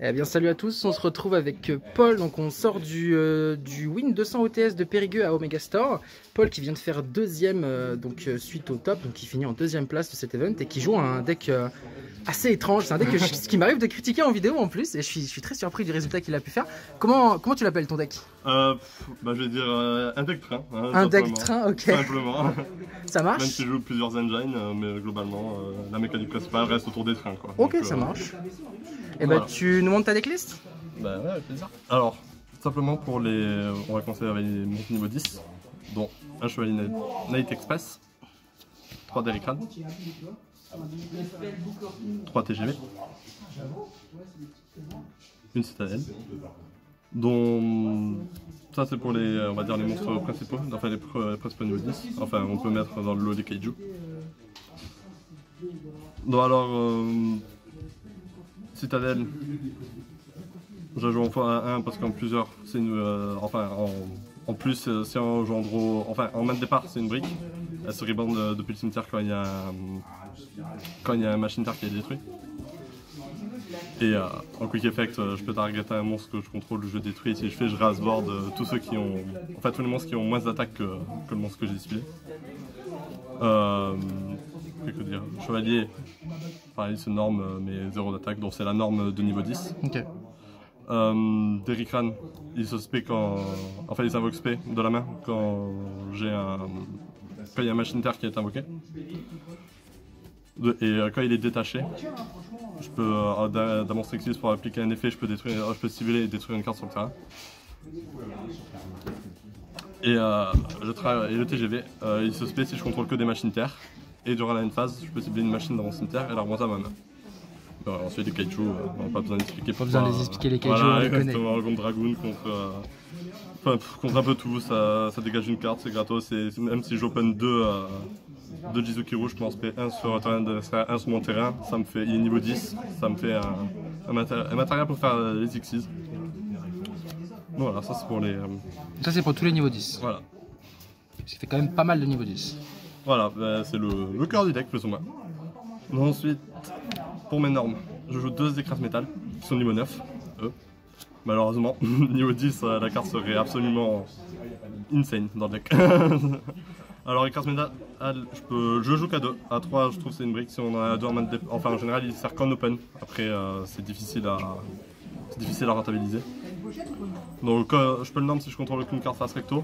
Eh bien salut à tous, on se retrouve avec Paul, donc on sort du Win 200 OTS de Périgueux à Omega Store. Paul qui vient de faire deuxième suite au top, donc qui finit en deuxième place de cet event et qui joue un deck assez étrange. C'est un deck qui m'arrive de critiquer en vidéo en plus et je suis très surpris du résultat qu'il a pu faire. Comment tu l'appelles ton deck? Je vais dire un deck train. Hein, un deck train, ok. Simplement. Ça marche? Même si je joue plusieurs engines, mais globalement la mécanique principale reste autour des trains, quoi. Ok, donc, ça marche. Et bah tu nous montres ta decklist? Bah ouais, avec plaisir. Alors, simplement pour les... On va commencer avec les montres niveau 10, dont un chevalier Night Express, 3 Derrickran, 3 TGV, une citadelle, dont... Ça c'est pour les, on va dire, les monstres principaux, enfin les principaux niveau 10, enfin on peut mettre dans le lot des kaiju. Donc alors... Citadelle, je la joue en x1 parce qu'en plusieurs, c'est une. En plus, si on joue en gros. Enfin, en main de départ, c'est une brique. Elle se rebande depuis le cimetière quand il y a un machinitaire qui est détruit. Et en quick effect, je peux targeter un monstre que je contrôle, je détruis. Et si je fais, je rasboard tous ceux qui ont. En fait, tous les monstres qui ont moins d'attaque que le monstre que j'ai ciblé. Que dire, chevalier, pareil c'est norme mais 0 d'attaque, donc c'est la norme de niveau 10. Ok. Derrickran, il se spé quand. Enfin il s'invoque spé de la main quand il y a un machinitaire qui est invoqué. Et quand il est détaché, je peux d'un monstre existe pour appliquer un effet, je peux cibler et détruire une carte sur le terrain. Et le TGV, il se spé si je contrôle que des machinitaires. Et durant la phase, je peux cibler une machine dans mon cimetière et la remonter à ma main. Bon, ensuite les kaiju, on n'a pas besoin d'expliquer. Pas besoin de les expliquer, les kaiju, voilà, on les connaît. Contre Dragoon, contre un peu tout, ça dégage une carte, c'est gratos. Même si j'open 2 Jizukiru, je peux en spé 1 sur un sur mon terrain, ça me fait, il est niveau 10, ça me fait un matériel pour faire les Xyz. Voilà, ça c'est pour les... Ça c'est pour tous les niveaux 10. Voilà. Ça fait quand même pas mal de niveau 10. Voilà, bah, c'est le cœur du deck plus ou moins. Ensuite, pour mes normes, je joue 2 écrases métal qui sont niveau 9, eux. Malheureusement, niveau 10, la carte serait absolument insane dans le deck. Alors écrase métal, je joue qu'à 2, à 3 je trouve c'est une brique, si on en a 2 en main de départ, enfin en général il sert qu'en open, après c'est difficile à rentabiliser. Donc je peux le norme si je contrôle aucune carte face recto.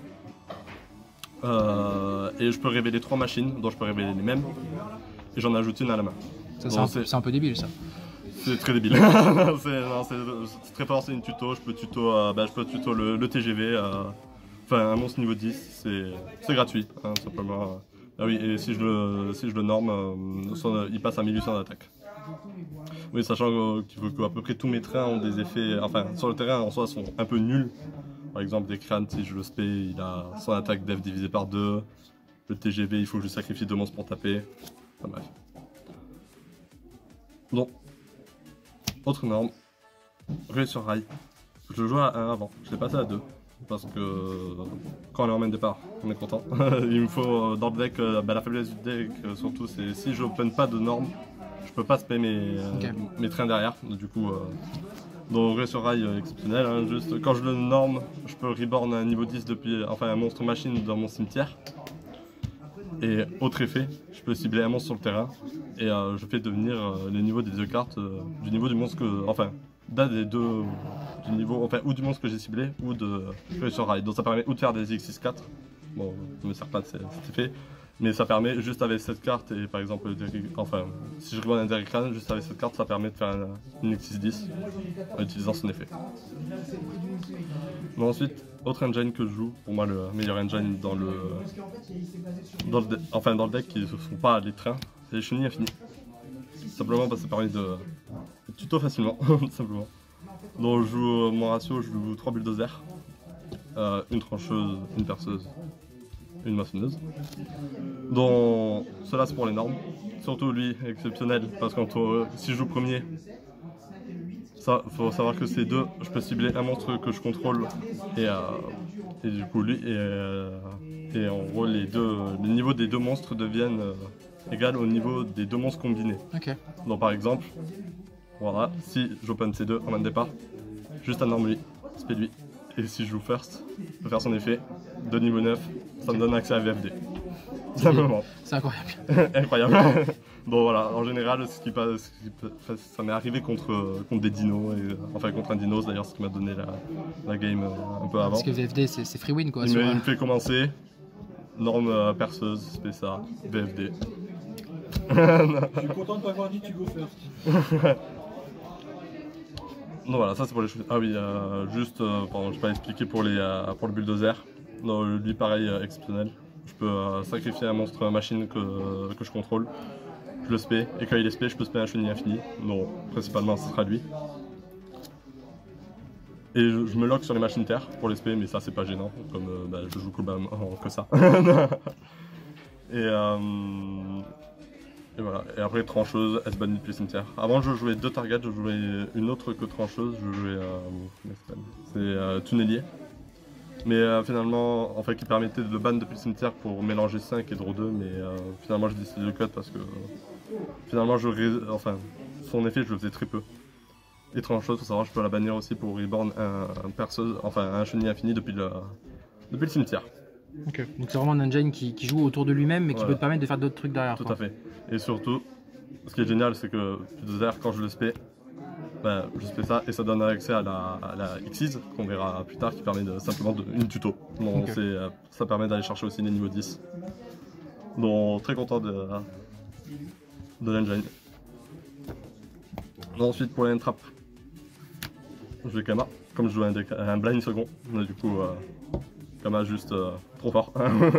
Et je peux révéler 3 machines, dont je peux révéler les mêmes, et j'en ajoute une à la main. C'est un peu débile ça. C'est très débile. c'est très fort, c'est une tuto, je peux tuto le TGV, enfin un monstre niveau 10, c'est gratuit, hein, simplement. Ah oui, et si je le norme, il passe à 1800 d'attaque. Oui, sachant qu'il faut qu'à peu près tous mes trains ont des effets, enfin sur le terrain en soi sont un peu nuls. Par exemple, des crânes, si je le spé, il a son attaque def divisé par 2. Le TGV, il faut que je sacrifie 2 monstres pour taper. Enfin bref. Donc, autre norme, Ruée sur rail. Je le joue à 1 avant, je l'ai passé à 2. Parce que quand on est en main de départ, on est content. Il me faut dans le deck, la faiblesse du deck surtout, c'est si je n'open pas de normes, je peux pas spé mes trains derrière. Du coup, donc Ruée sur rail exceptionnel, hein, juste quand je le norme, je peux reborn un niveau 10 depuis, enfin un monstre machine dans mon cimetière. Et autre effet, je peux cibler un monstre sur le terrain et je fais devenir les niveaux des 2 cartes du niveau du monstre que, enfin d'un des deux du niveau, enfin ou du monstre que j'ai ciblé ou de Ruée sur rail. Donc ça permet ou de faire des X64, bon ça ne me sert pas de cet effet. Mais ça permet, juste avec cette carte, et par exemple, enfin, si je regarde un Derrickran, juste avec cette carte, ça permet de faire une X10 en utilisant son effet. Mais ensuite, autre engine que je joue, pour moi le meilleur engine dans le deck qui ne sont pas les trains, c'est les chenilles infinies. Simplement parce que ça permet de tuto facilement, simplement. Donc je joue mon ratio, je joue 3 bulldozers, une trancheuse, une perceuse, une moissonneuse. Donc cela c'est pour les normes, surtout lui exceptionnel parce que si je joue premier, ça faut savoir que ces deux, je peux cibler un monstre que je contrôle et du coup lui et en gros les niveaux des 2 monstres deviennent égal au niveau des 2 monstres combinés. Okay. Donc par exemple, Voilà, si j'open C2 en main de départ, juste un norme lui, speed lui. Et si je joue first, je peux faire son effet de niveau 9, ça me donne accès à VFD. Simplement. C'est incroyable. Incroyable. Bon voilà, en général, ça m'est arrivé contre des dinos, enfin contre un dinos d'ailleurs, ce qui m'a donné la game un peu avant. Parce que VFD c'est free win quoi. Il me fait commencer, norme perceuse, spécial, VFD. Je suis content de pas avoir dit tu go first. Donc voilà, ça c'est pour les choses. Ah oui, juste, pardon, je n'ai pas expliqué pour le bulldozer. Non, lui pareil, exceptionnel. Je peux sacrifier un monstre machine que je contrôle. Je le spé, et quand il est spé, je peux spé un chenille infini. Non, principalement ce sera lui. Et je me lock sur les machines terre pour les spé, mais ça c'est pas gênant, comme je joue que ça. Et voilà, et après trancheuse, S-Banny depuis cimetière. Avant je jouais 2 targets, je jouais une autre que trancheuse, je jouais c'est tunnelier. Mais finalement, en fait, qui permettait de le ban depuis le cimetière pour mélanger 5 et draw 2, mais finalement j'ai décidé de le cut parce que finalement son effet je le faisais très peu. Et trancheuse, faut savoir, je peux la bannir aussi pour reborn un chenille infini depuis le cimetière. Ok, donc c'est vraiment un engine qui joue autour de lui-même mais qui Voilà. peut te permettre de faire d'autres trucs derrière. Tout quoi. à fait. Et surtout, ce qui est génial, c'est que Bulldozer, quand je le spé, je spé ça et ça donne accès à la Xyz, qu'on verra plus tard, qui permet simplement une tuto. Donc Okay. ça permet d'aller chercher aussi les niveaux 10. Donc très content de l'engine. Ensuite pour les trap, je vais Kama, comme je joue un blind second, mais du coup Kama juste trop fort.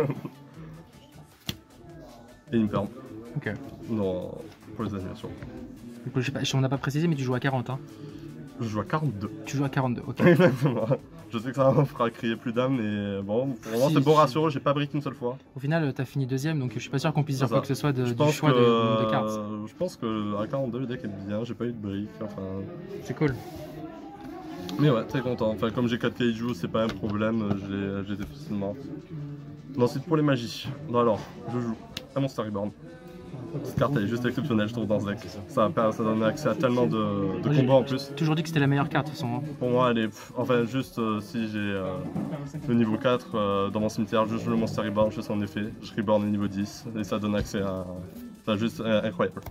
Et il me perd. Ok. Non, pour les animations. Donc, je sais pas, on n'a pas précisé mais tu joues à 40 hein. Je joue à 42. Tu joues à 42, ok. Exactement. Je sais que ça me fera crier plus d'âme, mais bon, pour moi c'est bon ratio, j'ai pas brick une seule fois. Au final t'as fini deuxième donc je suis pas sûr qu'on puisse dire C'est quoi ça. que ce soit Je du pense choix de cartes. Je pense que à 42 le deck est bien, j'ai pas eu de brick, enfin... C'est cool. Mais ouais, très content. Enfin, comme j'ai 4 kaiju, c'est pas un problème, j'ai été facilement. Ensuite pour les magies. Non, alors, je joue un Monster Reborn. Cette carte elle est juste exceptionnelle je trouve dans ce deck. Ça donne accès à tellement de combos en plus. Toujours dit que c'était la meilleure carte de toute façon. Hein. Pour moi elle est... Enfin juste si j'ai le niveau 4 dans mon cimetière, je joue le Monster Reborn, je fais son effet, je reborn au niveau 10 et ça donne accès à... C'est juste incroyable.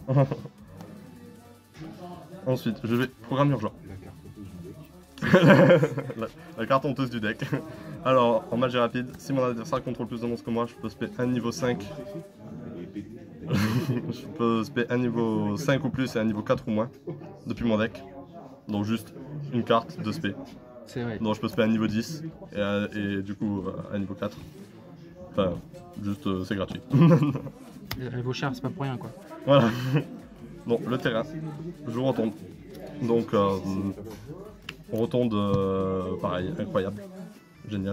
Ensuite je vais programme urgent. la carte honteuse du deck. Alors en magie rapide, si mon adversaire contrôle plus de monstres que moi, je peux spé un niveau 5. Je peux spé un niveau 5 ou plus et un niveau 4 ou moins depuis mon deck. Donc juste une carte de spé. C'est vrai. Donc je peux spé un niveau 10 et du coup un niveau 4. Enfin, juste c'est gratuit. Elle vaut cher, c'est pas pour rien quoi. Voilà. Donc le terrain, je retombe. Donc on retombe pareil, incroyable, génial.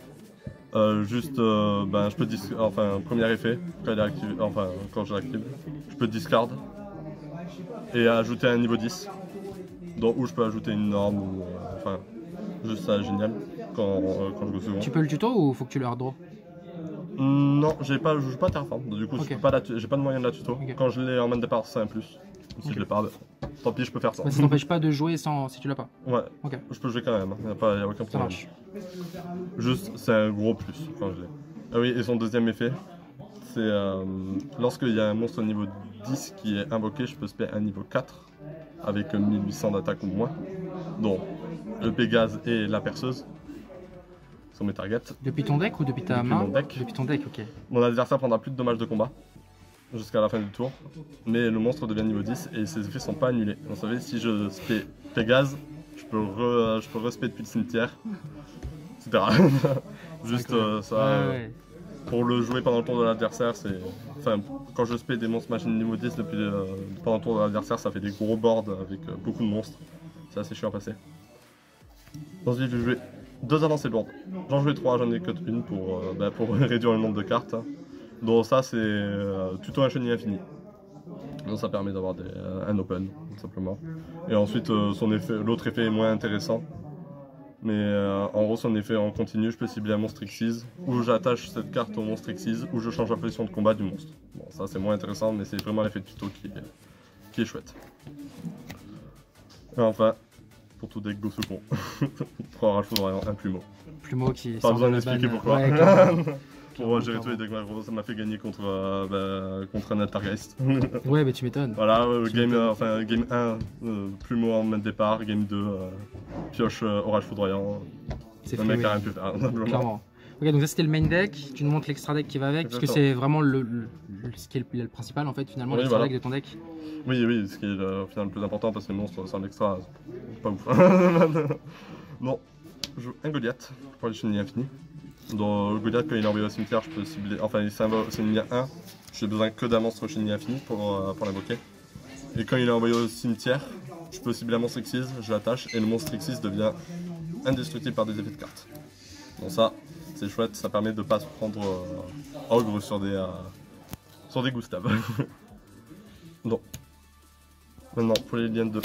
Je peux premier effet, quand je l'active, je peux discard et ajouter un niveau 10. Donc où je peux ajouter une norme ou juste ça génial quand je joue souvent. Tu peux le tuto ou faut que tu le hard draw? Non, je joue pas Terraform, donc du coup Okay. j'ai pas de moyen de la tuto. Okay. Quand je l'ai en main de départ, c'est un plus. Si je l'ai pas, tant pis, je peux faire ça. Bah, ça t'empêche pas de jouer si tu l'as pas. Ouais, Ok. je peux jouer quand même, y a aucun Ça problème. marche. Juste, c'est un gros plus quand je l'ai. Ah oui, et son deuxième effet, c'est lorsqu'il y a un monstre niveau 10 qui est invoqué, je peux spé un niveau 4 avec 1800 d'attaque ou moins. Donc, le Pégase et la perceuse sont mes targets. Depuis ton deck ou depuis ta Depuis main? mon deck. Depuis ton deck, ok. Mon adversaire prendra plus de dommages de combat jusqu'à la fin du tour, mais le monstre devient niveau 10 et ses effets sont pas annulés. Donc, vous savez, si je spé Pégase, je peux respé depuis le cimetière, etc. Juste ça. Ouais. Pour le jouer pendant le tour de l'adversaire, c'est... Enfin, quand je spé des monstres machines niveau 10 pendant le tour de l'adversaire, ça fait des gros boards avec beaucoup de monstres. C'est assez chiant à passer. Ensuite, je vais jouer 2 avancées lourdes. J'en jouais 3, j'en ai que une pour réduire le nombre de cartes. Donc ça, c'est tuto un chenille infini. Donc ça permet d'avoir un open, tout simplement. Et ensuite, l'autre effet est moins intéressant. Mais en gros, son effet en continu, je peux cibler un monstre Xyz, ou j'attache cette carte au monstre Xyz, ou je change la position de combat du monstre. Bon, ça c'est moins intéressant, mais c'est vraiment l'effet de tuto qui est chouette. Et enfin, pour tout deck Gosuko. 3 Orage Foudroyant, un Plumeau. Plumeau qui Pas sort besoin de la d'expliquer banne. pourquoi. Ouais, clairement. Pour gérer tous les decks macro, ça m'a fait gagner contre un Altergeist. Ouais, mais tu m'étonnes. Voilà, game 1, Plumeau en main de départ, game 2, pioche Orage Foudroyant. C'est Le free mec a win. rien pu faire, simplement. Clairement. Ok, donc ça c'était le main deck, tu nous montres l'extra deck qui va avec, parce que Exactement. c'est vraiment ce qui est le principal en fait, finalement, Oui, l'extra voilà. deck de ton deck. Oui, ce qui est au final le plus important parce que les monstres sans l'extra, c'est pas ouf. Non, je joue un Goliath pour les chenilles infinies. Donc Goliath, quand il est envoyé au cimetière, je peux cibler. Enfin, c'est une ligne 1, j'ai besoin que d'un monstre chenille infini pour l'invoquer. Et quand il est envoyé au cimetière, je peux cibler un monstre Xyz, je l'attache et le monstre Xyz devient indestructible par des effets de cartes. Donc ça, c'est chouette, ça permet de pas se prendre ogre sur des Gustave. Donc, maintenant pour les liens 2.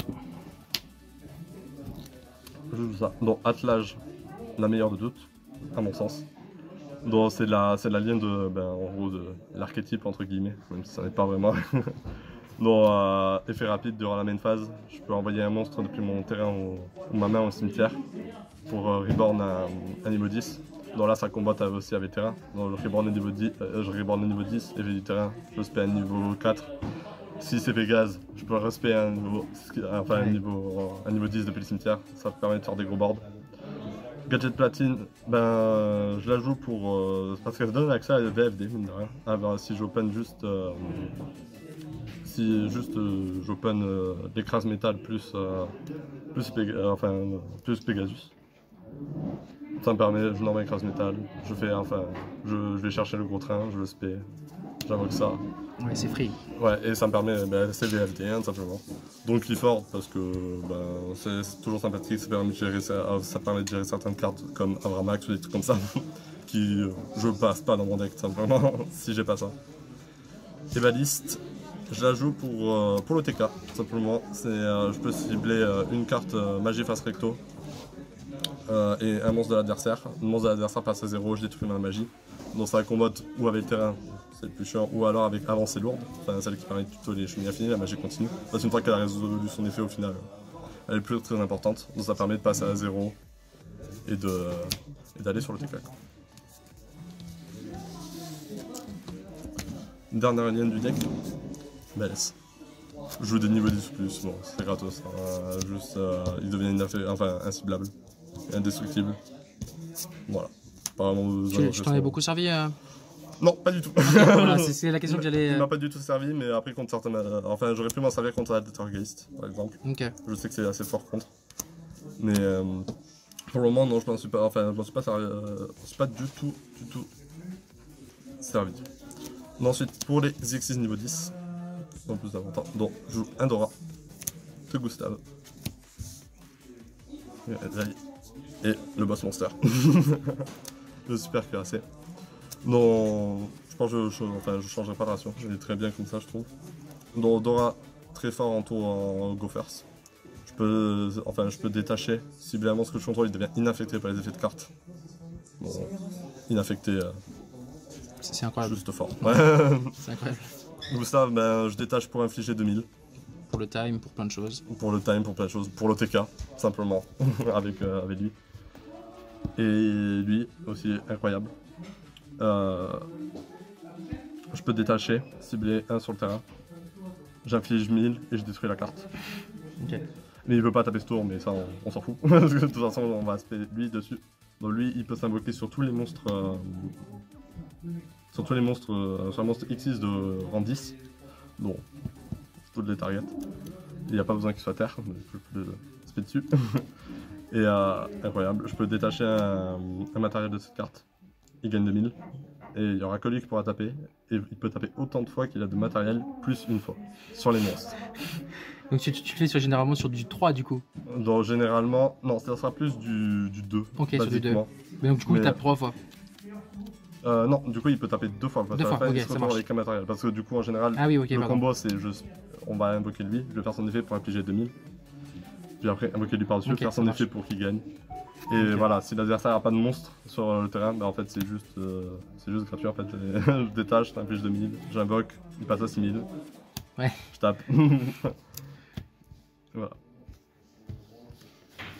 Je joue ça. Donc attelage, la meilleure de toutes, à mon sens. Donc c'est la ligne de, en gros, de l'archétype entre guillemets, même si ça n'est pas vraiment. Donc effet rapide durant la main phase, je peux envoyer un monstre depuis mon terrain ou ma main au cimetière pour reborn à niveau 10. Donc là ça combat aussi avec terrain. Donc je reborn à niveau 10, effet du terrain, je spé à niveau 4. Si c'est Pégase, je peux respect à un niveau 10 depuis le cimetière, ça me permet de faire des gros boards. Gadget platine, je la joue pour parce qu'elle donne accès à la VFD, mine de rien. Si j'open juste j'open l'écrase métal plus Pegasus. Ça me permet, je n'envoie écrase métal, je vais chercher le gros train, je le spé, j'invoque ça. Ouais, c'est free. Ouais, et ça me permet, c'est VFD, tout simplement. Donc Clifford, parce que c'est toujours sympathique, ça permet de gérer certaines cartes comme Avramax ou des trucs comme ça, qui je passe pas dans mon deck, tout simplement, si j'ai pas ça. Et baliste, je la joue pour le TK, tout simplement. Je peux cibler une carte magie face recto et un monstre de l'adversaire. Le monstre de l'adversaire passe à 0, je détruis ma magie. Donc ça combotte ou avec le terrain, c'est le plus chiant, ou alors avec avancée lourde, enfin celle qui permet plutôt les chenilles infinies, la magie continue. Parce qu'une fois qu'elle a résolu son effet au final, elle est plus très importante. Donc ça permet de passer à 0 et d'aller sur le TK. Dernière ligne du deck, Bells. Je joue des niveaux 10 plus, bon c'est gratos, hein. Il devient inciblable, indestructible. Voilà. Pas vraiment besoin Tu t'en es beaucoup servi Non, pas du tout. Voilà, c'est la question que j'allais. Il m'a pas du tout servi, mais après contre certaines. J'aurais pu m'en servir contre Altergeist, par exemple. Ok. Je sais que c'est assez fort contre. Mais pour le moment, non, je m'en suis pas. Je m'en suis pas servi. Je suis pas du tout servi. Ensuite, pour les Xyz niveau 10, en plus d'avantage, donc je joue un Dora, de Gustave, et le boss monster. Le super cuirassé. Non, je pense que je changerai pas de ration, je vais très bien comme ça, je trouve. Donc Dora, très fort en tour en Go First. Je peux détacher, cibler un monstre que je contrôle, il devient inaffecté par les effets de cartes. Bon, inaffecté. C'est incroyable. Juste fort. C'est incroyable. Gustave, je détache pour infliger 2000. Pour le time, pour plein de choses. Pour le time, pour plein de choses. Pour le TK, simplement, avec lui. Et lui, aussi incroyable. Je peux détacher, cibler un sur le terrain. J'inflige 1000 et je détruis la carte. Ok. Mais il veut pas taper ce tour, mais ça on s'en fout. Parce que de toute façon, on va aspect lui dessus. Donc lui, il peut s'invoquer sur tous les monstres. Sur un monstre Xyz de rang 10. Donc, je peux les target. Il n'y a pas besoin qu'il soit terre, mais je peux le spé dessus. Et incroyable, je peux détacher un matériel de cette carte. Il gagne 2000. Et il y aura que lui qui pourra taper. Et il peut taper autant de fois qu'il a de matériel, plus une fois, sur les monstres. Donc tu fais généralement sur du 3 du coup. Donc généralement, non, ça sera plus du 2. Ok, sur du 2. basiquement. Mais donc du coup il tape 3 fois. Non, du coup il peut taper 2 fois. Deux fois, ok, ça marche. Avec un matériel. Parce que du coup en général, Ah oui, ok, le pardon. combo c'est juste, on va invoquer lui, je vais faire son effet pour infliger 2000. Puis après invoquer lui par-dessus, Ok, faire ça son marche. effet pour qu'il gagne. Et voilà, si l'adversaire n'a pas de monstre sur le terrain, en fait c'est juste gratuit en fait. Je détache, j'inflige 2000, j'invoque, il passe à 6000. Ouais. Je tape. Voilà.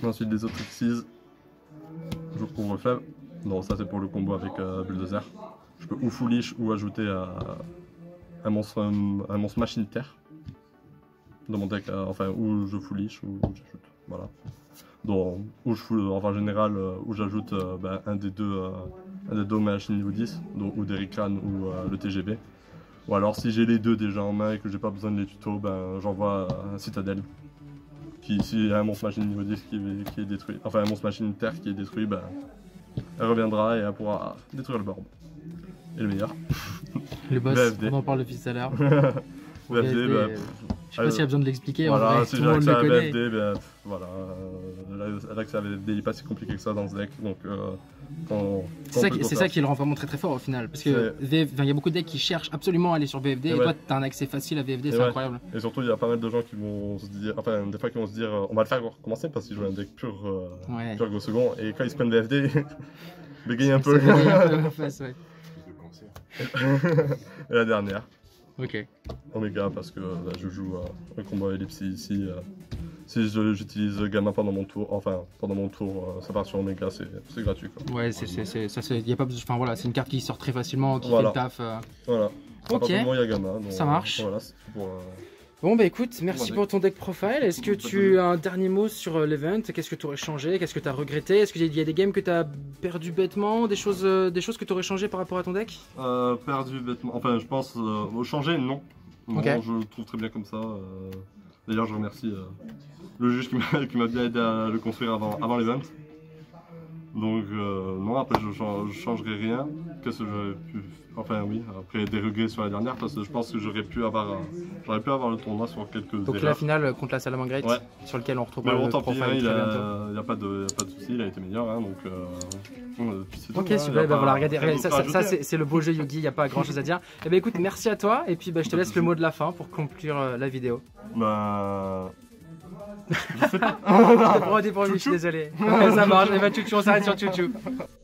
Ensuite des autres Xyz. Je couvre faible. Non, ça c'est pour le combo avec Bulldozer. Je peux ou foolish ou ajouter un monstre machine terre dans mon deck, enfin ou je foolish ou j'ajoute, voilà. Donc, ou je enfin en général où j'ajoute un des deux machines niveau 10, donc, ou Derrickran ou le TGB. Ou alors si j'ai les deux déjà en main et que j'ai pas besoin de les tutos, j'envoie un Citadel. Qui, s'il y a un monstre machine niveau 10 qui est détruit, enfin un monstre machine terre qui est détruit, elle reviendra et elle pourra détruire le board. Et le meilleur. Le boss, VFD. on en parle depuis tout à l'heure. VFD, je sais pas s'il y a besoin de l'expliquer, voilà, en vrai, si tout le monde le connaît. VFD, voilà. L'accès à VFD il est pas si compliqué que ça dans ce deck, donc c'est ça qui le rend vraiment très fort au final, parce que il y a beaucoup de decks qui cherchent absolument à aller sur VFD, et toi t'as un accès facile à VFD, c'est incroyable. Et surtout il y a pas mal de gens qui vont se dire, enfin des fois qui vont se dire on va le faire commencer parce qu'ils jouent un deck pur go second, et quand ils se prennent VFD, bégayent un peu. Et la dernière. Ok. Omega parce que je joue un combat Ellipse ici. Si j'utilise Gamma pendant mon tour, ça part sur Omega, c'est gratuit quoi. Ouais, y a pas besoin, enfin voilà, c'est une carte qui sort très facilement, qui fait le taf. Voilà. Ok. Il y a Gamma, donc, ça marche. Voilà, c'est pour, Bon bah écoute, merci pour ton deck profile. Est-ce que tu as un dernier mot sur l'event? Qu'est-ce que tu aurais changé? Qu'est-ce que tu as regretté? Est-ce qu'il y a des games que tu as perdu bêtement? Des choses que tu aurais changé par rapport à ton deck? Perdu bêtement, enfin je pense changer non. Okay. Je le trouve très bien comme ça. D'ailleurs je remercie le juge qui m'a bien aidé à le construire avant l'event. Donc non, après je changerai rien. Qu'est-ce que j'aurais pu... Enfin oui, après des regrets sur la dernière parce que je pense que j'aurais pu avoir le tournoi sur quelques Donc la finale contre la Salamangre Great, sur lequel on retrouve le tant pis, profile il n'y a pas de souci, il a été meilleur, hein, donc ok, super, voilà, regardez, ça c'est le beau jeu Yugi, il n'y a pas grand chose à dire. Et bah écoute, merci à toi, et puis je te laisse le mot de la fin pour conclure la vidéo. Je sais pas. Je suis désolé. Ça marche, et bah tchou, on s'arrête sur tchou.